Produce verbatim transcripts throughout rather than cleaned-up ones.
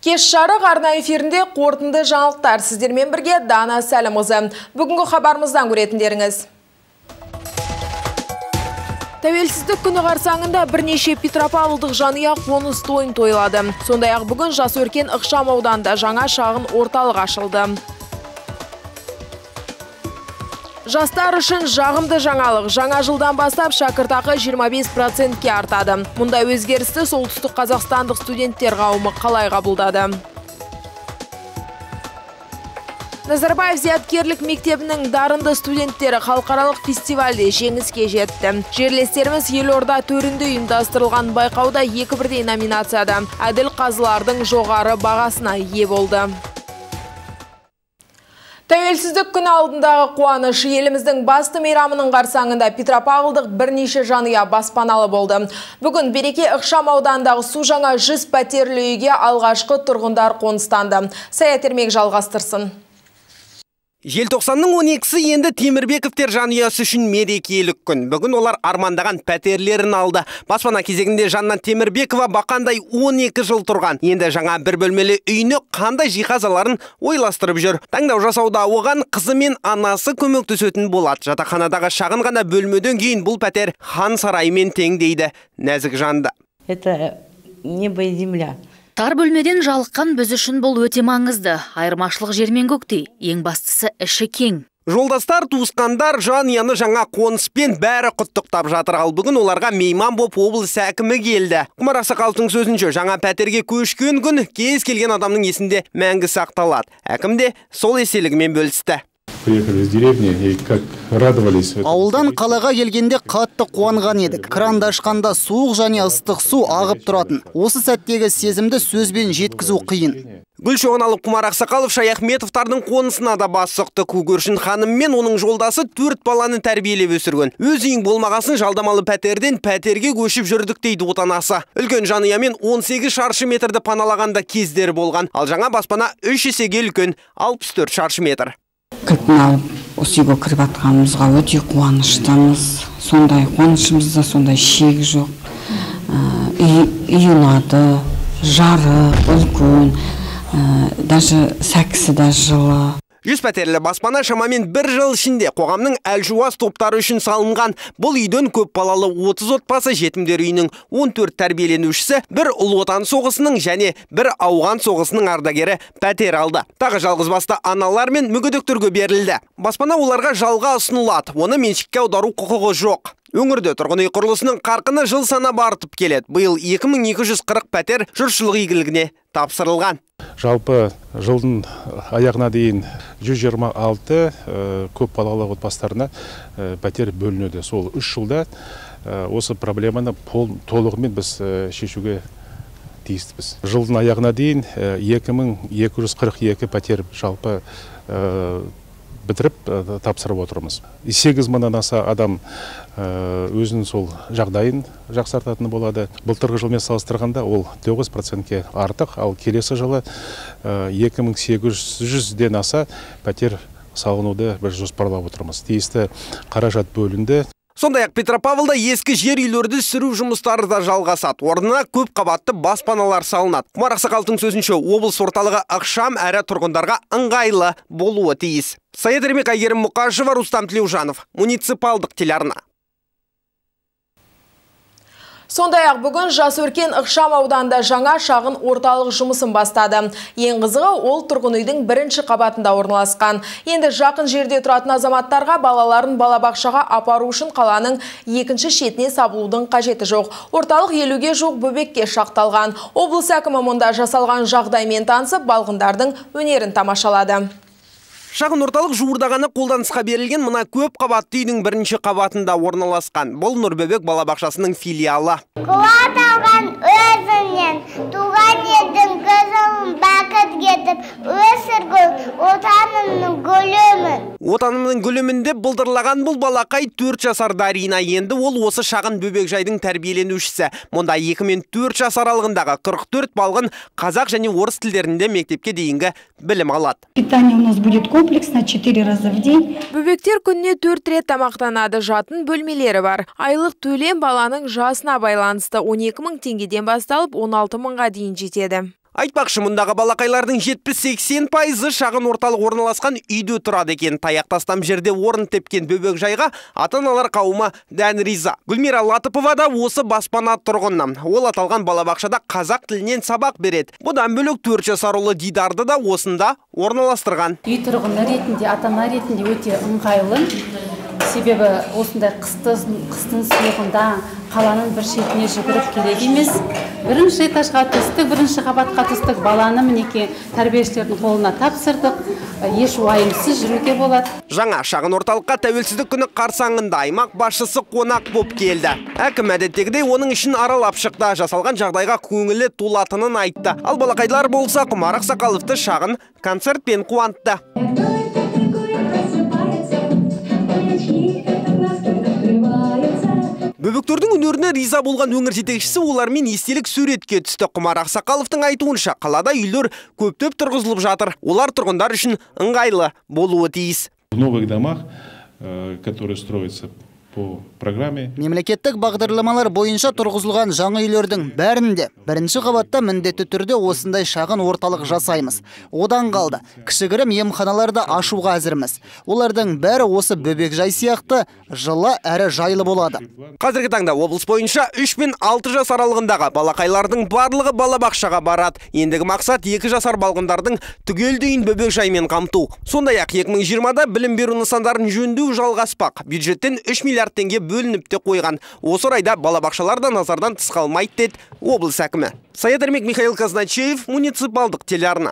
Кеш жарық арна эфирінде қорытынды жаңалықтар сіздермен бірге Дана Сәлімқызы. Бүгінгі хабарымыздан көретіндеріңіз. Тәуелсіздік күні қарсаңында бірнеше Петропавлдық жанұя қоныс тойын тойлады. Сондай-ақ бүгін Жас өркен ықшам ауданында жаңа шағын орталық ашылды. Жастар үшін жағымды жаңалық. Жаңа жылдан бастап шәкіртақы жиырма бес процентке артады. Мұндай өзгерісті солтүстік қазақстандық студенттер қауымы қалай қабылдады? Назарбаев зияткерлік мектебінің дарынды студенттері халықаралық фестивальде жеңіске жетті. Жерлестеріміз елорда төрінде ұйымдастырылған байқауда екі бірдей номинацияда әділ қазылардың жоғары бағасына ие болды. Тәуелсіздік күні алдындағы қуаныш. Еліміздің басты мейрамының қарсаңында Петропавлдық бірнеше жанұя баспаналы болды. Бүгін Береке ықшам ауданындағы су жаңа жүз пәтерлі үйге алғашқы тұрғындар қоныстанды. Саят Ермек жалғастырсын. Желтоқсанның он екісі енді Темірбековтер жанұясы үшін мерекелік күн. Бүгін олар армандаған пәтерлерін алды. Баспана кезегінде Жанна Темірбекова бақандай он екі жыл тұрған. Енді жаңа бір бөлмелі үйіне қандай жиһазаларын ойластырып жүр. Таңдау жасауда оған қызы мен анасы көмектесетін болады. Жатақханадағы шағын ғана бөлмеден кейін бұл пәтер хан сарайымен тең дейді нәзік жанды. Это небо и земля. Тар бөлмеден жалыққан біз үшін бұл өте маңызды. Айырмашылық жермен көктей, ең бастысы іші кең. Жолдастар, туысқандар жанұяны жаңа қоныспен бәрі құттықтап жатыр. Ал бүгін оларға мейман боп облыс әкімі келді. Құмар Ақсақаловтың сөзінше, жаңа пәтерге көшкен күн кез келген адамның есінде мәңгі сақталады. Әкім де сол еселігімен бөлісті. Приехали из деревни и как радовались. Ауылдан қалаға келгенде қатты қуанған едік. Кранды ашқанда суық және ыстық су ағып тұратын. Осы сәттегі сезімді сөзбен жеткізу қиын. Гүлшоғаналы Құмар Ақсақалов Шаяхметовтардың қонысына да бас сұқты. Көгершін ханым мен оның жолдасы төрт баланы тәрбиелеп өсірген. Өз үйің болмағасын жалдамалы пәтерден пәтерге көшіп жүрдік дейді отанасы. Үлкен жанұямен он сегіз шаршы метрді паналағанда кездері болған. Ал жаңа баспана үш есеге үлкен алпыс төрт шаршы метр. Кілтін алып, осы үйге кіріп атқанымызға өте қуаныштымыз. Сондай қуанышымызда сондай шек жоқ. Үй ұнады, жарық, үлкен, даже сәкісі да жылы. Жүз пәтерлі баспана шамамен бір жыл ішінде қоғамның әлжуаз топтары үшін салынған. Бұл үйден көп балалы отыз отбасы, жетімдер үйінің он төрт тәрбиеленушісі, бір ұлы отан соғысының және бір ауған соғысының ардагері пәтер алды. Тағы жалғызбасты аналар мен мүгедектерге берілді. Баспана оларға жалға ұсынылады. Оны меншікке аудару құқығы жоқ. Өңірде тұрғын үй құрылысының қарқыны жыл санап артып келеді. Биыл екі мың екі жүз қырық пәтер жұртшылық игілігіне тапсырылған. Жалпы жылдың аяғына дейін жүз жиырма алты көп балалы отбасыларына пәтер бөлінеді. Сол үш жылда осы проблеманы толығымен біз шешуге тиістіміз. Жылдың аяғына дейін екі мың екі жүз қырық екі пәтер жалпы бітіріп тапсырып отырмыз. сегіз мыңнан аса адам өзінің сол жағдайын жақсартатыны болады. Былтырғы жылмен салыстырғанда ол тоғыз процентке артық, ал келесі жылы екі мың сегіз жүзден аса пәтер салынуды біз жоспарлап отырмыз. Тиісті қаражат бөлінді. Сондай-ақ Петропавлда ескі жер үйлерді сүру жұмыстары да жалғасады. Орнына көп қабатты баспаналар салынады. Құмар Ақсақаловтың сөзінше, облыс орталығы ықшам әрі тұрғындарға ыңғайлы болуы тиіс. Саят Ермек, Айгерім Мұқашева, Рустам Тлеужанов, муниципалдық телеарна. Сондай-ақ бүгін Жас өркен ықшам ауданында жаңа шағын орталық жұмысын бастады. Ең қызығы ол тұрғын үйдің бірінші қабатында орналасқан. Енді жақын жерде тұратын азаматтарға балаларын балабақшаға апару үшін қаланың екінші шетіне сабылудың қажеті жоқ. Орталық елуге жоқ бөбекке шақталған. Облыс әкімі мұнда жасалған жағдаймен танысып, балғындардың өнерін тамашалады. Шағын орталық жуырдағаны қолданысқа берілген мына көп қабатты үйдің бірінші қабатында орналасқан. Бұл Нұрбөбек балабақшасының филиалы. Қуат алған өзінен, туған елдің көзімін бақыт кетіп, өсіргіл отанымның гүлімін. Отанымның гүлімінде бұлдырлаған бұл балақай төрт жасар Дарина. Енді ол осы шағын бөбекжайдың тәрбиеленушісі. Мұнда екі мен төрт жас аралығындағы қырық төрт балғын қазақ және орыс тілдерінде мектепке дейінгі білім алады. Питание у нас будет комплексно четыре раза в день. Бөбектер күніне төрт рет тамақтанады. Жатын бөлмелері бар. Айлық төлем баланың жасына байланысты он екі мың теңгеден басталып он алты мыңға дейін жетеді. Айтпақшы, мұндағы балақайлардың жетпіс-сексен пайызы шағын орталық орналасқан үйде тұрады екен. Таяқтастам жерде орын тепкен бөбек жайға ата-аналар қауымы дән риза. Гүлмира Латыпова да осы баспана тұрғыны. Ол аталған балабақшада қазақ тілінен сабақ береді. Бұдан бөлек төрт жасар ұлы Дидарды да осында орналастырған. Үй тұрғыны ретінде, ата-ана ретінде өте ыңғайлы. Себебі осындай қыстың суығында қаланың бір шетіне жүгіріп керек емес. Бірінші этажға түстік, бірінші қабатқа түстік, баланы мінеке тәрбиешілердің қолына тапсырдық. Еш уайымсыз жүруге болады. Жаңа шағын орталыққа тәуелсіздік күні қарсаңында аймақ басшысы қонақ боп келді. Әкім әдеттегідей оның үшін аралап шықты, жасалған жағдайға көңілі толатынын айтты. Ал балақайлар болса Құмар Ақсақаловты шағын концертпен қуантты. Бөбектердің өнеріне риза болған өңір жетекшісі олармен естелік суретке түсті. Құмар Ақсақаловтың айтуынша қалада үйлер көптеп тұрғызылып жатыр. Олар тұрғындар үшін ыңғайлы болуы тиіс. В новых домах, которые строятся по программе. Мемлекеттік бағдарламалар бойынша тұрғызылған жаңа үйлердің бәрінде бірінші қабатта міндетті түрде осындай шағын орталық жасаймыз. Одан қалды, кішігірім емханаларды ашуға әзірміз. Олардың бәрі осы бөбек жай сияқты жылы әрі жайлы болады. Қазіргі таңда облыс бойынша үш пен алты жас аралығындағы балақайлардың барлығы балабақшаға барады. Ендігі мақсат екі жасар балғындардың түгелдейін бөбек жаймен қамту. Сондай-ақ екі мың жиырмада білім беру нысандарын жөндеу жалғаспақ. Бюджеттен үш миллиард теңге бөлініп те қойған. Осы орайда балабақшалар да назардан тыс қалмайды деді облыс әкімі. Саят Ермек, Михаил Казначеев, муниципалдық телеарна.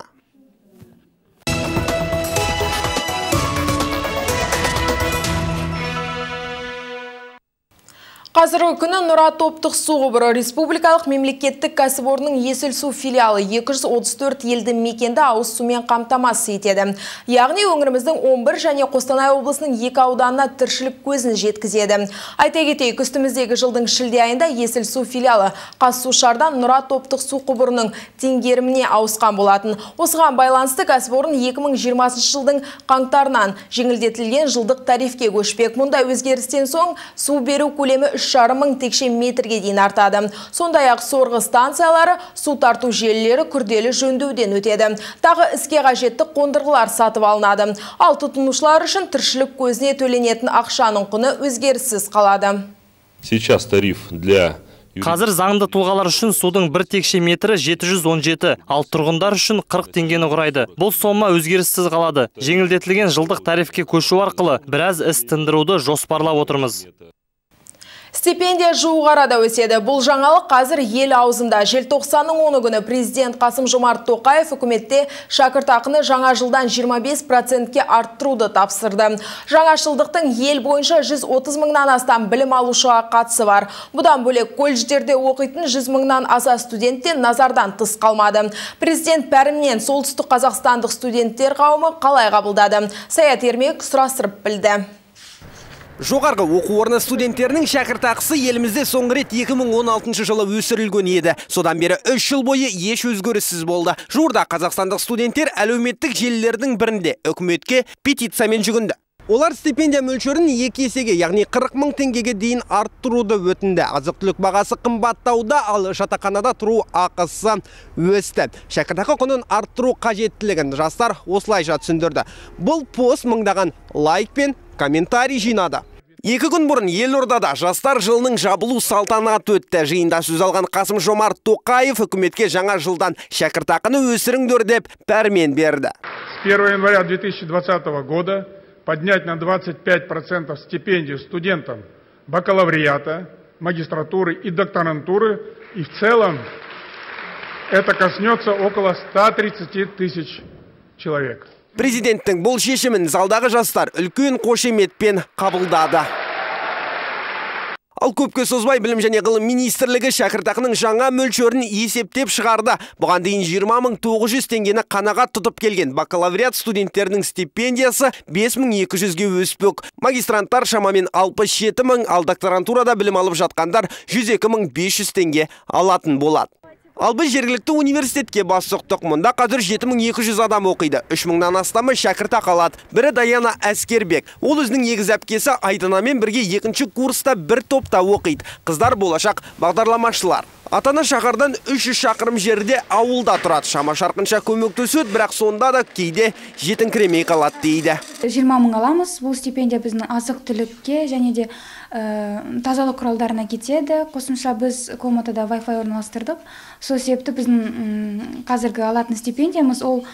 Қазіргі күні Нұра топтық су құбыры республикалық мемлекеттік кәсіпорынның Есіл су филиалы екі жүз отыз төрт елді мекенді ауыз сумен қамтамасыз етеді. Яғни өңіріміздің он бір және Қостанай облысының екі ауданына тіршілік көзін жеткізеді. Айта кетейік, үстіміздегі жылдың шілде айында Есіл су филиалы Қазсушардан Нұра топтық су құбырының теңгеріміне ауысқан болатын. Осыған байланысты кәсіпорын екі мың жиырмасыншы жылдың қаңтарынан жеңілдетілген жылдық тарифке көшпек. Мұндай өзгерістен соң су беру көлемі үш жарым мың текше метрге дейін артады. Сондай-ақ сорғы станциялары, су тарту желілері күрделі жөндеуден өтеді. Тағы іске қажетті қондырғылар сатып алынады. Ал тұтынушылар үшін тіршілік көзіне төленетін ақшаның құны өзгеріссіз қалады. Сейчас тариф для Қазір заңды тұлғалар үшін судың бір текше метрі жеті жүз он жеті, ал тұрғындар үшін қырық теңгені құрайды. Бұл сома өзгеріссіз қалады. Жеңілдетілген жылдық тарифке көшу арқылы біраз іс тындыруды жоспарлап отырмыз. Стипендия жуық арада өседі. Бұл жаңалық қазір ел аузында. Желтоқсанның оны күні президент Қасым-Жомарт Тоқаев үкіметте шәкіртақыны жаңа жылдан жиырма бес процентке арттыруды тапсырды. Жаңашылдықтың ел бойынша жүз отыз мыңнан астам білім алушыға қатысы бар. Бұдан бөлек колледждерде оқитын жүз мыңнан аса студенттен назардан тыс қалмады. Президент пәрімнен солтүстік қазақстандық студенттер қауымы қалай қабылдады? Саят Ермек сұрастырып білді. Жоғарғы оқу орны студенттерінің шәкіртақысы елімізде соңғы рет екі мың он алтыншы жылы өсірілген еді. Содан бері үш жыл бойы еш өзгеріссіз болды. Жуырда қазақстандық студенттер әлеуметтік желілердің бірінде үкіметке петициямен жүгінді. Олар стипендия мөлшерін екі есеге, яғни қырық мың теңгеге дейін арттыруды өтінді. Азық-түлік бағасы қымбаттауда, ал жатақханада тұру ақысы өсті. Шәкіртақы құнын арттыру қажеттілігін жастар осылайша түсіндірді. Бұл пост мыңдаған лайк пен комментарий жинады. Екі күн бұрын Елордада жастар жылының жабылу салтанаты өтті. Жиында сөз алған Қасым-Жомарт Тоқаев үкіметке жаңа жылдан шәкіртақыны өсіріңдер деп пәрмен берді. С первого января две тысячи двадцатого года поднять на двадцать пять процентов стипендию студентам бакалавриата, магистратуры и докторантуры. И в целом это коснется около ста тридцати тысяч человек. Президенттің бұл шешімін залдағы жастар үлкен қошеметпен қабылдады. Ал көпке созбай білім және ғылым министрлігі шәкіртақының жаңа мөлшерін есептеп шығарды. Бұған дейін жиырма мың тоғыз жүз теңгені қанағат тұтып келген бакалавриат студенттерінің стипендиясы бес мың екі жүзге өспек. Магистранттар шамамен алпыс жеті мың, ал докторантурада білім алып жатқандар жүз екі мың бес жүз теңге алатын болады. Ал біз жергілікті университетке бас сұқтық. Мұнда қазір жеті мың екі жүз адам оқиды. үш мыңнан астамы шәкіртақы алады. Бірі Даяна Әскербек. Ол өзінің егіз әпкесі Айданамен бірге екінші курста бір топта оқиды. Қыздар болашақ бағдарламашылар. Атана шақардан үш жүз шақырым жерде ауылда тұрады. Шама шарқынша көмектеседі, бірақ сонда да кейде жетіңкіремей қалады дейді. жиырма мың аламыз. Бұл стипендия біздің азық түлікке және де тазалық құралдарына кетеді. Қосымша біз комнатада Wi-Fi орналастырдық. Сол себепті біздің қазіргі алатын стипендиямыз ол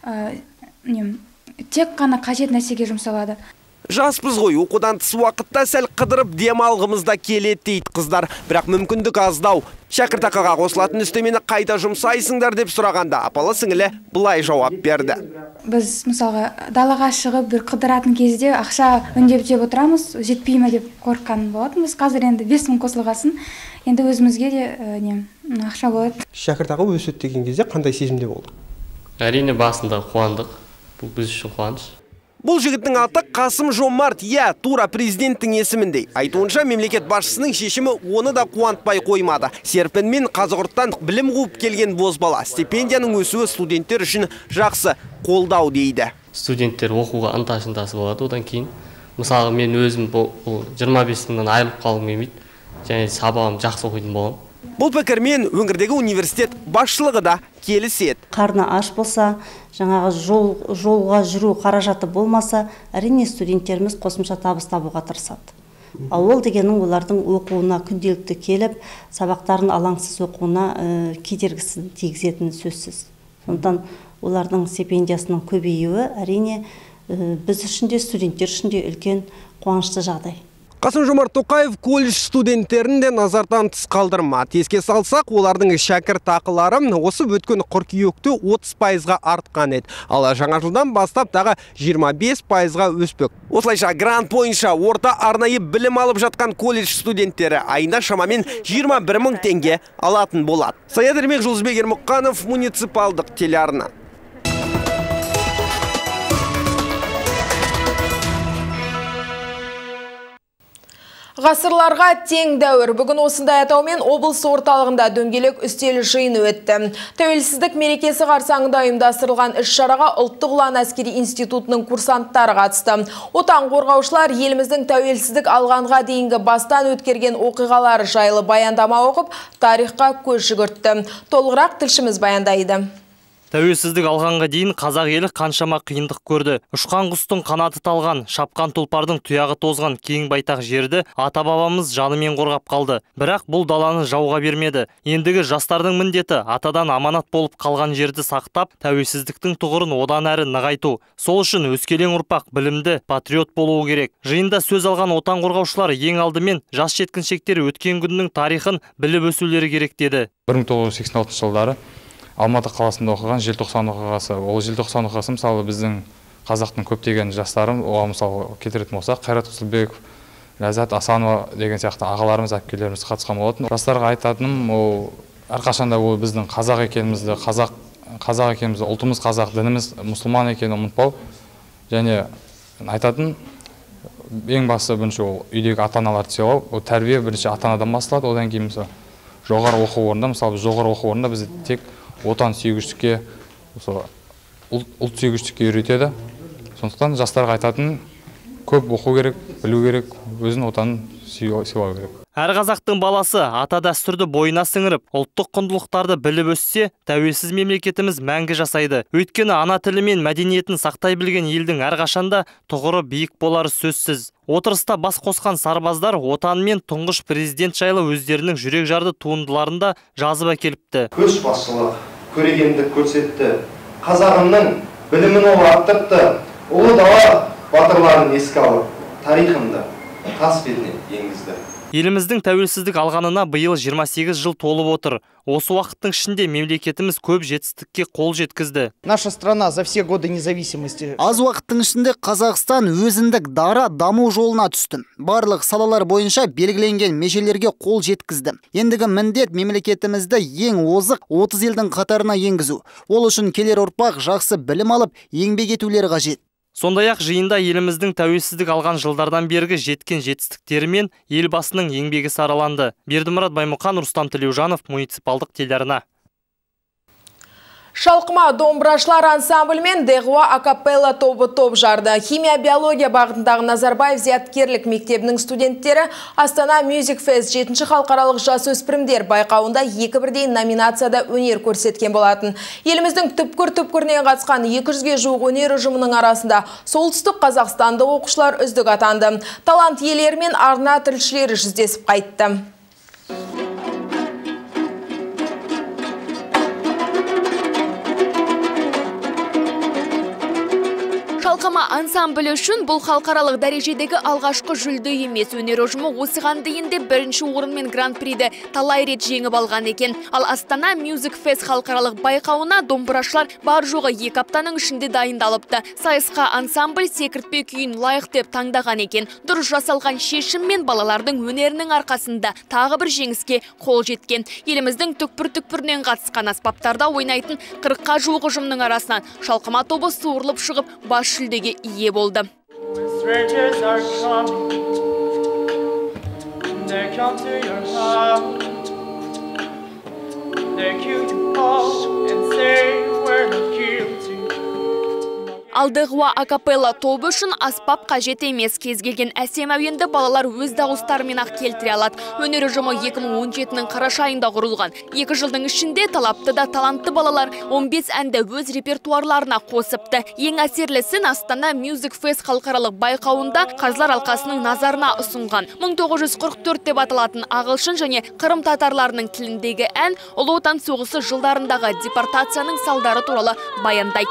тек қана қажет нәрсеге жұмсалады. Жаспыз ғой, оқудан тыс уақытта сәл қыдырып демалғымызда келеді дейді қыздар, бірақ мүмкіндік аздау. Шәкіртақыға қосылатын үстемені қайта жұмсайсыңдар деп сұрағанда апалы сіңілі былай жауап берді. Біз мысалға далаға шығып бір қыдыратын кезде ақша үндеп жеп отырамыз, жетпей ме деп қорыққан болатынбыз. Қазір енді бес мың қосылғасын, енді өзімізге де не ақша болады. Шәкіртақы өседі деген кезде қандай сезімде болды? Әрине басында қуандық. Бұл біз үшін қуаныш. Бұл жігіттің аты Қасым Жомарт, я, тура президенттің есіміндей. Айтуынша мемлекет басшысының шешімі оны да қуантпай қоймады. Серпінмен Қазығұрттан білім қуып келген бозбала. Стипендияның өсуі студенттер үшін жақсы қолдау дейді. Студенттер оқуға ынта-шынтасы болады одан кейін. Мысалы мен өзім бұл жиырма бес мыңнан айырылып қалғым келмейді. Және сабағым жақсы оқитын боламын. Бұл пікірмен өңірдегі университет басшылығы да келіседі. Қарны аш болса, жаңағы жол, жолға жүру қаражаты болмаса, әрине студенттеріміз қосымша табыс табуға тырысады. Ал ол дегенің олардың оқуына күнделікті келіп, сабақтарын алаңсыз оқуына ә, кедергісін тигізетіні сөзсіз. Сондықтан олардың стипендиясының көбеюі әрине ә, біз үшін де студенттер үшін де үлкен қуанышты жағдай. Қасым Жомарт Тоқаев колледж студенттерін де назардан тыс қалдырмады. Еске салсақ, олардың шәкіртақылары осы өткен қыркүйекте отыз пайызға артқан еді. Ал жаңа жылдан бастап тағы жиырма бес пайызға өспек. Осылайша грант бойынша орта арнайы білім алып жатқан колледж студенттері айында шамамен жиырма бір мың теңге алатын болады. Саят Ермек, Жұлдызбек Ермұқанов, муниципалдық телеарна. Ғасырларға тең дәуір. Бүгін осындай атаумен облыс орталығында дөңгелек үстел жиын өтті. Тәуелсіздік мерекесі қарсаңында ұйымдастырылған іс-шараға Ұлттық ұлан әскери институтының курсанттары қатысты. Отан қорғаушылар еліміздің тәуелсіздік алғанға дейінгі бастан өткерген оқиғалар жайлы баяндама оқып, тарихқа көз жүгіртті. Толығырақ тілшіміз баяндайды. Тәуелсіздік алғанға дейін қазақ елі қаншама қиындық көрді. Ұшқан құстың қанаты талған, шапқан тұлпардың тұяғы тозған кең байтақ жерді ата-бабамыз жанымен қорғап қалды. Бірақ бұл даланы жауға бермеді. Ендігі жастардың міндеті атадан аманат болып қалған жерді сақтап, тәуелсіздіктің тұғырын одан әрі нығайту. Сол үшін өскелең ұрпақ білімді, патриот болуы керек. Жиында сөз алған отан қорғаушылар ең алдымен жас жеткіншектер өткен күннің тарихын біліп өсулері керек деді. бір мың тоғыз жүз сексен алтыншы жылдары Алматы қаласында оқыған желтоқсан оқиғасы. Ол желтоқсан оқиғасы мысалы біздің қазақтың көптеген жастарын, оған мысалы келтіретін болсақ, Қайрат Құсылбеков, Ләззат Асанова деген сияқты ағаларымыз, әпкелеріміз қатысқан болатын. Жастарға айтатыным, ол әрқашанда ол біздің қазақ екенімізді, қазақ қазақ екенімізді, ұлтымыз қазақ, дініміз мұсылман екенін ұмытпау. Және айтатын ең басты бірінші ол үйдегі ата-аналарды сыйлау. Ол тәрбие бірінші ата-анадан басталады, одан кейін мысалы жоғары оқу орнында, мысалы жоғары оқу орнында біз тек отан сүйгіштікке, ұлт сүйгіштікке үйретеді. Сондықтан жастарға айтатын көп оқу керек, білу керек, өзін отанын сыйлау керек. Әр қазақтың баласы ата дәстүрді бойына сіңіріп, ұлттық құндылықтарды біліп өссе, тәуелсіз мемлекетіміз мәңгі жасайды. Өйткені ана тілі мен мәдениетін сақтай білген елдің әрқашанда тұғыры биік болары сөзсіз. Отырыста бас қосқан сарбаздар отан мен тұңғыш президент жайлы өздерінің жүрек жарды туындыларында жазып әкеліпті. Көшбасшылық, көрегендік көрсетті. Қазағымның білімін ол арттырды. Ұлы дала батырларын еске алып, тарихымды тас бетіне енгізді. Еліміздің тәуелсіздік алғанына биыл жиырма сегіз жыл толып отыр. Осы уақыттың ішінде мемлекетіміз көп жетістікке қол жеткізді. Наша страна за все годы независимости. Аз уақыттың ішінде Қазақстан өзіндік дара даму жолына түсті. Барлық салалар бойынша белгіленген межелерге қол жеткізді. Ендігі міндет мемлекетімізді ең озық отыз елдің қатарына енгізу. Ол үшін келер ұрпақ жақсы білім алып, еңбек етулері қажет. Сондай-ақ жиында еліміздің тәуелсіздік алған жылдардан бергі жеткен жетістіктері мен елбасының еңбегі сараланды. Бердімұрат Баймұқан, Рустам Тілеужанов, муниципалдық телеарна. Шалқыма домбырашылар ансамбль мен Дегуа акапелла тобы топ жарды. Химия-биология бағытындағы Назарбаев зияткерлік мектебінің студенттері Астана Music Fest жетінші халықаралық жасөспірімдер байқауында екі бірдей номинацияда өнер көрсеткен болатын. Еліміздің түпкір-түпкірінен қатысқан екі жүзге жуық өнер ұжымының арасында солтүстік қазақстандық оқушылар үздік атанды. Талант иелері мен арна тілшілері жүздесіп қайтты. Шалқыма ансамблі үшін бұл халықаралық дәрежедегі алғашқы жүлде емес. Өнер ұжымы осыған дейін де бірінші орын мен гран-приді талай рет жеңіп алған екен. Ал Астана Music Fest халықаралық байқауына домбырашылар бар жоғы екі аптаның ішінде дайындалыпты. Сайысқа ансамбль секіртпе күйін лайық деп таңдаған екен. Дұрыс жасалған шешім мен балалардың өнерінің арқасында тағы бір жеңіске қол жеткен. Еліміздің түкпір-түкпірінен қатысқан аспаптарда ойнайтын қырыққа жуық ұжымның арасынан Шалқыма тобы суырылып шығып бас жүлдеге ие болды. Ал Дегуа акапелла тобы үшін аспап қажет емес. Кез келген әсем әуенді балалар өз дауыстарымен ақ келтіре алады. Өнер ұжымы екі мың он жетінің қараша айында құрылған. Екі жылдың ішінде талапты да талантты балалар он бес әнді өз репертуарларына қосыпты. Ең әсерлісін Астана Music Fest халықаралық байқауында Қазылар алқасының назарына ұсынған. мың тоғыз жүз қырық төрт деп аталатын ағылшын және қырым татарларының тіліндегі ән Ұлы Отан соғысы жылдарындағы депортацияның салдары туралы баяндайды.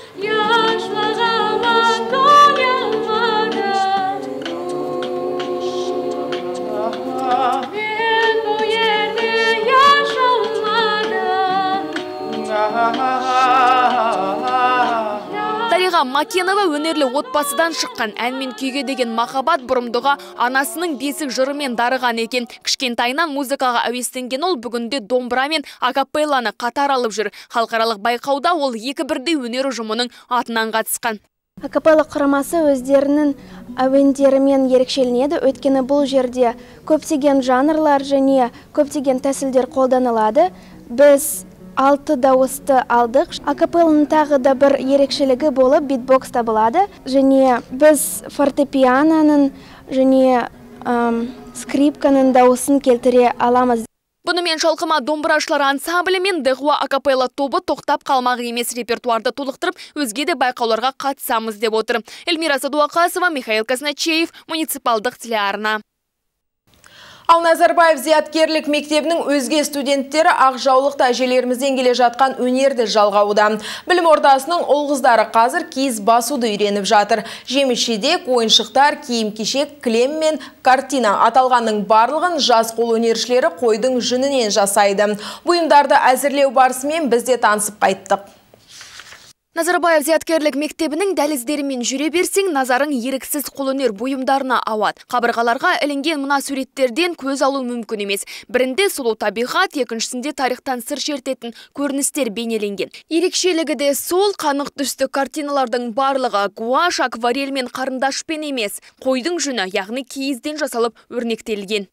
Дариға Макенова өнерлі отбасыдан шыққан. Әнмен күйге деген махаббат бұрымдыға анасының бесік жырымен дарыған екен. Кішкентайынан музыкаға әуестенген ол бүгінде домбыра мен акапелланы қатар алып жүр. Халықаралық байқауда ол екі бірдей өнер ұжымының атынан қатысқан. Акапелла құрамасы өздерінің әуендерімен ерекшеленеді, өйткені бұл жерде көптеген жанрлар және көптеген тәсілдер қолданылады. Біз алты дауысты алдық. Акапелланың тағы да бір ерекшелігі болып битбокс табылады. Және біз фортепианоның және әм, скрипканың дауысын келтіре аламыз. Бұнымен Шалқыма домбырашылар ансамблі мен Дегуа акапелла тобы тоқтап қалмақ емес, репертуарды толықтырып, өзге де байқауларға қатысамыз деп отыр. Эльмира Садуақасова, Михаил Казначеев, муниципалдық телеарна. Ал Назарбаев зияткерлік мектебінің өзге студенттері ақжаулықта әжелерімізден келе жатқан өнерді жалғауда. Білім ордасының ұл-қыздары қазір киіз басуды үйреніп жатыр. Жеміс-жидек, ойыншықтар, киім-кешек, кілем мен картина аталғанның барлығын жас қол өнершілері қойдың жүнінен жасайды. Бұйымдарды әзірлеу барысымен біз де танысып қайттық. Назарбаев зияткерлік мектебінің дәліздерімен жүре берсең, назарың еріксіз қолөнер бұйымдарына ауады. Қабырғаларға ілінген мына суреттерден көз алу мүмкін емес. Бірінде сұлу табиғат, екіншісінде тарихтан сыр шертетін көріністер бейнеленген. Ерекшелігі де сол қанық түсті картиналардың барлығы гуаш, акварель мен қарындашпен емес, қойдың жүні, яғни киізден жасалып өрнектелген.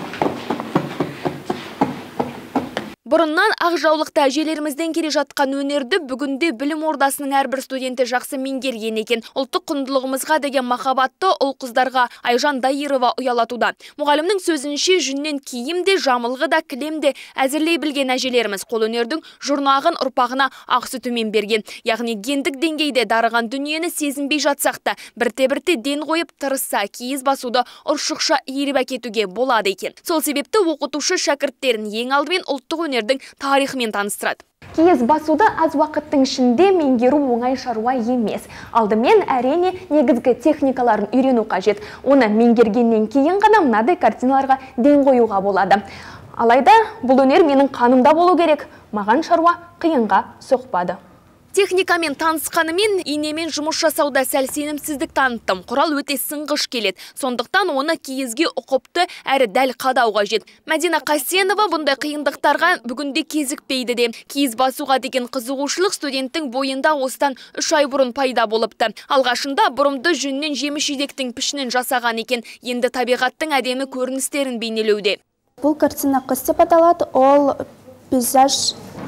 Бұрыннан ақжаулықта әжелерімізден келе жатқан өнерді бүгінде білім ордасының әрбір студенті жақсы меңгерген екен. Ұлттық құндылығымызға деген махаббатты ұл-қыздарға Айжан Дайырова ұялатуда. Мұғалімнің сөзінше жүннен киім де, жамылғы да, кілем де әзірлей білген әжелеріміз қолөнердің жұрнағын ұрпағына ақ сүтімен берген. Яғни гендік деңгейде дарыған дүниені сезінбей жатсақ та, бірте-бірте ден қойып тырысса, киіз басуды ұршықша иіріп әкетуге болады екен. Сол себепті оқытушы шәкірттерін ең алдымен ұлттық өнер тарихымен таныстырады. Киіз басуды аз уақыттың ішінде меңгеру оңай шаруа емес. Алдымен әрине негізгі техникаларын үйрену қажет. Оны меңгергеннен кейін ғана мынадай картиналарға ден қоюға болады. Алайда бұл өнер менің қанымда болу керек. Маған шаруа қиынға соқпады. Техникамен танысқанымен инемен жұмыс жасауда сәл сенімсіздік таныттым. Құрал өте сынғыш келеді. Сондықтан оны киізге ұқыпты әрі дәл қадау қажет. Мәдина Қасенова бұндай қиындықтарға бүгінде кезікпейді де. Киіз басуға деген қызығушылық студенттің бойында осыдан үш ай бұрын пайда болыпты. Алғашында бұрымды жүннен жеміс-жидектің пішінін жасаған екен. Енді табиғаттың әдемі көріністерін бейнелеуде. Бұл картина қыз деп аталады, ол пейзаж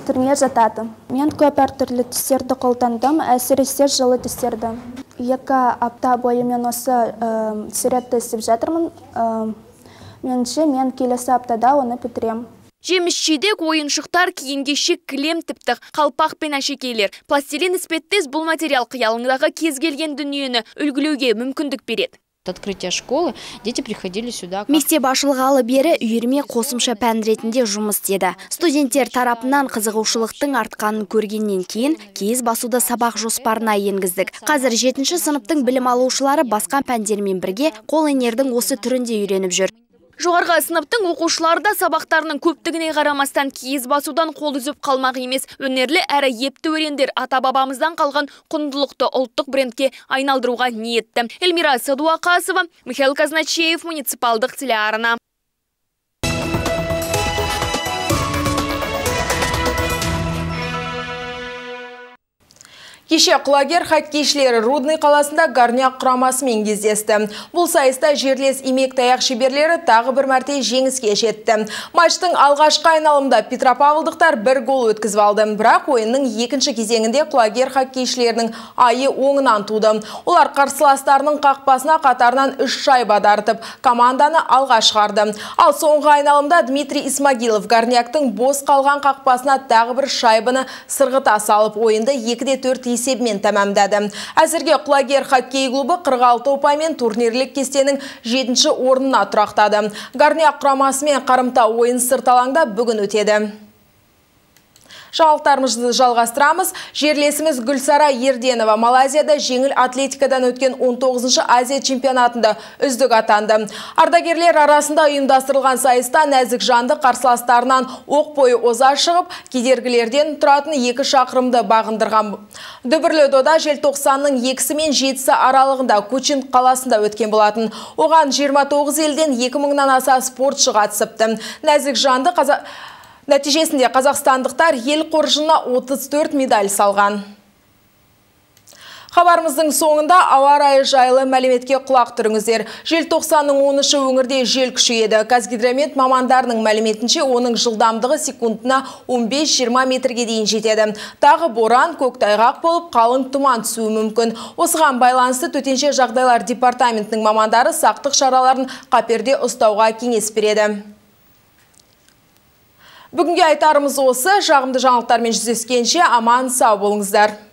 түріне жатады. Мен көп әртүрлі түстерді қолдандым, әсіресе жылы түстерді. Екі апта бойы мен осы суретті істеп жатырмын. Меніңше мен келесі аптада оны бітірем. Жеміс-жидек, ойыншықтар, киім-кешек, кілем, тіпті қалпақ пен әшекейлер. Пластилин іспеттес бұл материал қиялыңдағы кез келген дүниені үлгілеуге мүмкіндік береді. Открытия школы дети приходили сюда. Мектеп ашылғалы бері үйірме қосымша пән ретінде жұмыс істеді. Студенттер тарапынан қызығушылықтың артқанын көргеннен кейін киіз басуды сабақ жоспарына енгіздік. Қазір жетінші сыныптың білім алушылары басқа пәндермен бірге қолөнердің осы түрінде үйреніп жүр. Жоғарғы сыныптың оқушылары да сабақтарының көптігіне қарамастан киіз басудан қол үзіп қалмақ емес. Өнерлі әрі епті өрендер ата-бабамыздан қалған құндылықты ұлттық брендке айналдыруға ниетті. Эльмира Садуақасова, Михаил Казначеев, муниципалдық телеарна. Кеше құлагер хоккейшілері Рудный қаласында Горняк құрамасымен кездесті. Бұл сайыста жерлес имек таяқ шеберлері тағы бір мәрте жеңіске жетті. Матчтың алғашқы айналымда Петропавлдықтар бір гол өткізіп алды. Бірақ ойынның екінші кезеңінде құлагер хоккейшілерінің айы оңынан туды. Олар қарсыластарының қақпасына қатарынан үш шайба дарытып, команданы алға шығарды. Ал соңғы айналымда Дмитрий Исмагилов Горняктың бос қалған қақпасына тағы бір шайбаны сырғыта салып, ойынды екі де төрт есебімен тәмамдады. Әзірге құлагер хоккей клубы қырық алты ұпаймен турнирлік кестенің жетінші орнына тұрақтады. Горняк құрамасымен қарымта ойын сырт алаңда бүгін өтеді. Жаңалықтарымызды жалғастырамыз. Жерлесіміз Гүлсара Ерденова Малайзияда жеңіл атлетикадан өткен он тоғызыншы Азия чемпионатында үздік атанды. Ардагерлер арасында ұйымдастырылған сайыста нәзік жанды қарсыластарынан оқ бойы оза шығып, кедергілерден тұратын екі шақырымды бағындырған. Дүбірлі дода желтоқсанның екісі мен жетісі аралығында Кучин қаласында өткен болатын. Оған жиырма тоғыз елден екі мыңнан аса спортшы қатысыпты. Нәзік жанды қаза... Нәтижесінде қазақстандықтар ел қоржынына отыз төрт медаль салған. Хабарымыздың соңында ауа райы жайлы мәліметке құлақ түріңіздер. Желтоқсанның он үші өңірде жел күшейеді. Қазгидромет мамандарының мәліметінше оның жылдамдығы секундына он бес жиырма метрге дейін жетеді. Тағы боран, көктайғақ болып, қалың тұман түсуі мүмкін. Осыған байланысты төтенше жағдайлар департаментінің мамандары сақтық шараларын қаперде ұстауға кеңес береді. Бүгінге айтарымыз осы. Жағымды жаңалықтармен жүздескенше аман сау болыңыздар.